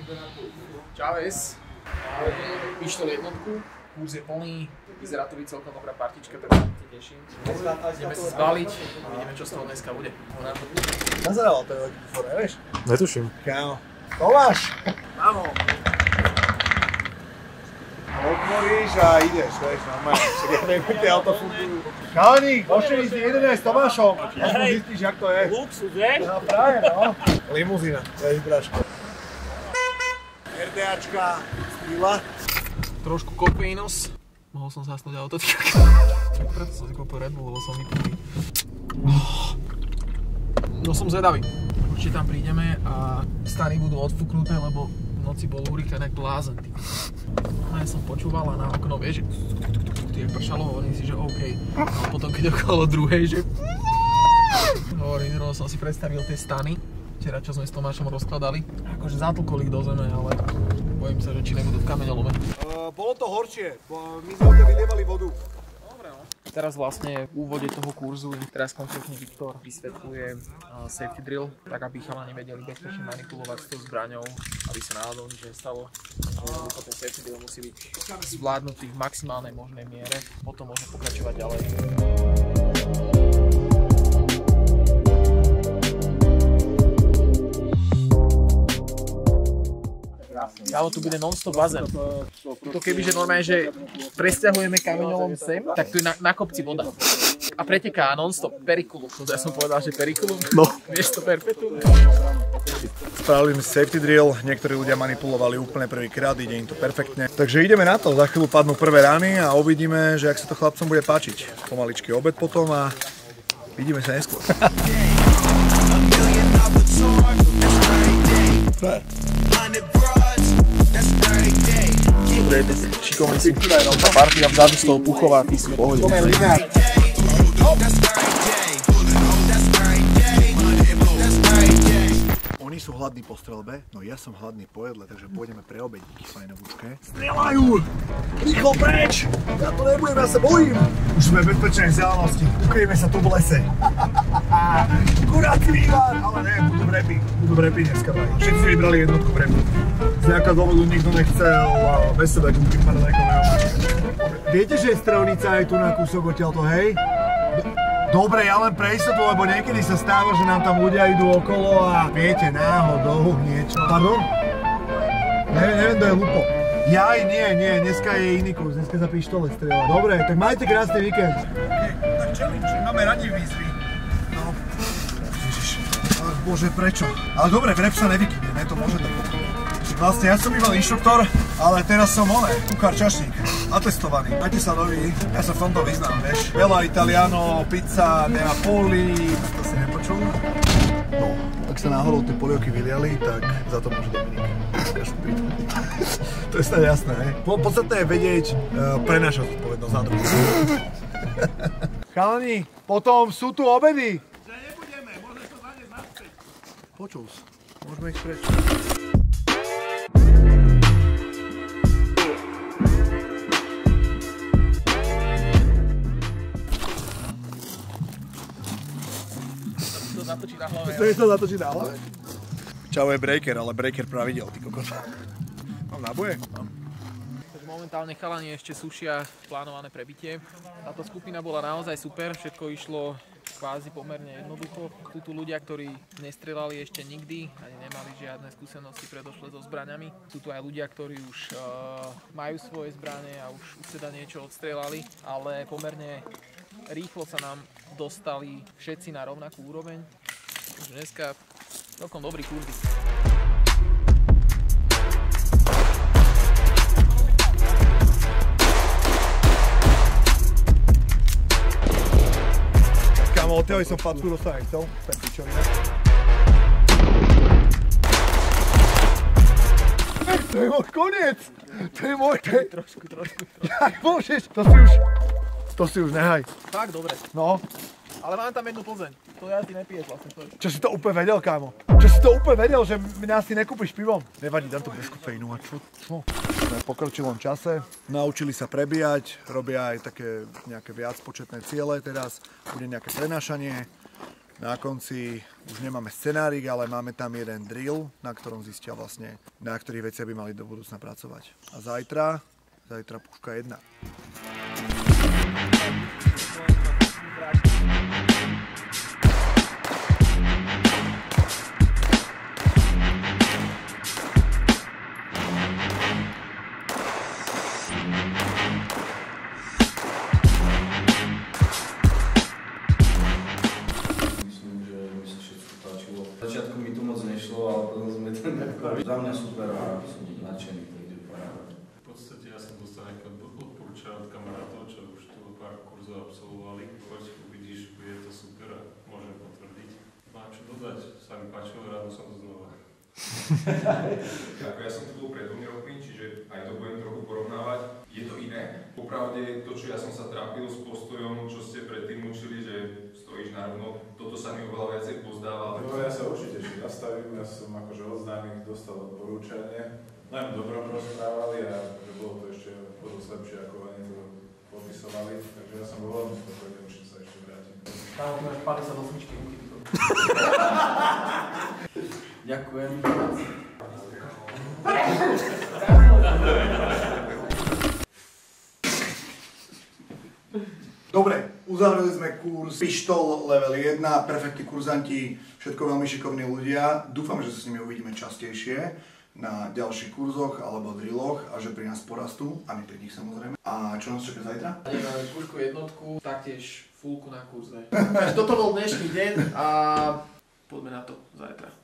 Čávez. Pištol jednotku. Kurz je plný. Vyzerá to byť celkom dobrá partička, tak sa teším. Ideme sa zbaliť a vidíme, čo z toho dneska bude. Nazerával to veľký bufor, nevieš? Netuším. Kámo. Tomáš! Áno. Otvoríš a ideš, vieš, normálne. Však ja neviem, tie auto fungujú. Kánik, môžete ísť jeden aj s Tomášom. Aspoň zistíš, jak to je. Luxus, vieš? No práve, no. Limuzína, to je vybračka. RDAčka, stýla. Trošku kofeínos. Mohol som zasnúť auto. Preto som si kúpil Red Bull, lebo som vypnutý. No som zvedavý. Určite tam prídeme a stany budú odfúknuté, lebo v noci bol urýchlený jak blázen. No ja som počúval a na okno, vieš, že pršalo, hovorím si, že OK. A potom keď okolo druhej, že hovorím, no som si predstavil tie stany. Včera, čo sme s Tomášom rozkladali. Akože zatlkol ich do zeme, ale bojím sa, že či nebudú v kameňolome. Bolo to horšie, my sme odtiaľ vylievali vodu. Dobre, no. Teraz vlastne v úvode toho kurzu teraz konkrétne Viktor vysvetľuje safety drill, tak aby chalani vedeli bezpečne manipulovať s tou zbraňou, aby sa náhodou nič nestalo. Ten safety drill musí byť zvládnutý v maximálnej možnej miere, potom môžeme pokračovať ďalej. Kámo, tu bude non-stop bazén. To kebyže normálne, že presťahujeme kameňolom sem, tak tu je na kopci voda. A preteká non-stop perikulum. Ja som povedal, že perikulum? No. Miesto perpetuum. Spravili sme safety drill, niektorí ľudia manipulovali úplne prvýkrát, ide im to perfektne. Takže ideme na to, za chvíľu padnú prvé rany a uvidíme, že ak sa to chlapcom bude páčiť. Pomaličký obed potom a vidíme sa neskôr. Dobre, je to šikovný si. Tá partia vzadu z toho Puchova, ty si v pohode. Oni sú hladní po strelbe, no ja som hladný po jedle, takže pôjdeme pre obedníky fajnovúčke. Strieľajú! Rýchlo preč! Ja to nebudem, ja sa bojím! Už sme v bezpečnej vzdialenosti, ukryjeme sa tu v lese. Kuráci vývar! Ale ne, budú vrepy dneska. Všetci vybrali jednotku vrepy. Z nejakého dôvodu nikto nechcel bez sebe kúpiť paradajkového. Viete, že je strelnica aj tu na kúsok odtiaľto, hej? Dobre, ja len pre istotu, lebo niekedy sa stáva, že nám tam ľudia idú okolo a viete, náhodou niečo. Pardon? Neviem, to je lupo. Jaj, nie, dneska je iný kurz, dneska za pištole strieľa. Dobre, tak majte krásny víkend. Tak challenge, máme radi výzvy. No. Ježiš, ale bože, prečo? Ale dobre, vrep sa nevykynie, to môže tak pokračovať. Vlastne ja som býval inštruktor, ale teraz som kuchár čašník, atestovaný. Majte sa noví, ja sa v tomto vyznám, vieš. Veľa Italiano, pizza, Neapoli, to si nepočul? No, ak sa náhodou tie polievky vyliali, tak za to môže Dominik. To je snad jasné, hej? Podstatné je vedieť, prenášať zodpovednosť na druhú. Chalani, potom sú tu obedy. Že nebudeme, môžeš to zaniesť naspäť. Počul si, môžeme ísť preč. To je to zatočí na hlave? Čau je breaker, ale breaker pravidel, ty kokot. Mám náboje? Mám. Takže momentálne chalani ešte sušia plánované prebitie. Táto skupina bola naozaj super, všetko išlo kvázi pomerne jednoducho. Sú tu ľudia, ktorí nestrelali ešte nikdy, ani nemali žiadne skúsenosti predošle so zbraňami. Sú tu aj ľudia, ktorí už majú svoje zbrane a už teda niečo odstrelali, ale pomerne rýchlo sa nám dostali všetci na rovnakú úroveň. Takže dneska celkom dobrý kurz. Kámo, odtiaľ som facku dostal nechcel, tak pičovina. To je môj koniec! To je môj... Trošku. Jak môžeš? To si už nehaj. Fakt, dobre. No. Ale máme tam jednu Plzeň. To ja ty nepiješ vlastne. Čo si to úplne vedel, kámo? Čo si to úplne vedel, že mňa si nekúpiš pivom? Nevadí, dám to bez kofeínu a čo? V pokročilom čase. Naučili sa prebíjať, robia aj také nejaké viac početné ciele teraz. Bude nejaké prenášanie. Na konci už nemáme scenárik, ale máme tam jeden drill, na ktorom zistia vlastne, na ktorých veciach by mali do budúcna pracovať. A zajtra puška 1. Začiatku mi to moc nešlo, ale potom sme to napravili. Za mňa super a som nadšený, to ide paráda. V podstate ja som dostal nejaké odporúčania od kamarátov, čo už tu pár kurzov absolvovali. Poď, uvidíš, bude to super a môžem potvrdiť. Mám čo dodať, sa mi páčilo, rád som to znova. Ako ja som tu bol pred 2 rokmi, čiže aj to budem trochu porovnávať. Je to iné. Popravde to, čo ja som sa trápil s postojom, čo ste predtým učili, že stojíš na rovno, toto sa mi oveľa viacej pozdáva. No ja sa určite ešte zastavím, ja som akože od známych dostal odporúčanie. Len dobrom rozprávali a že bolo to ešte dosť lepšie, ako oni to popisovali. Takže ja som bol veľmi spokojný, určite sa ešte vrátim. Tam máš 58 ruky. Ďakujem. Dobre, uzavreli sme kurz Pištol level 1, perfektní kurzanti, všetko veľmi šikovní ľudia. Dúfam, že sa s nimi uvidíme častejšie na ďalších kurzoch alebo drilloch a že pri nás porastú, a my pri nich samozrejme. A čo nás čaká zajtra? Máme pušku jednotku, taktiež fullku na kurze. Takže toto bol dnešný deň a poďme na to zajtra.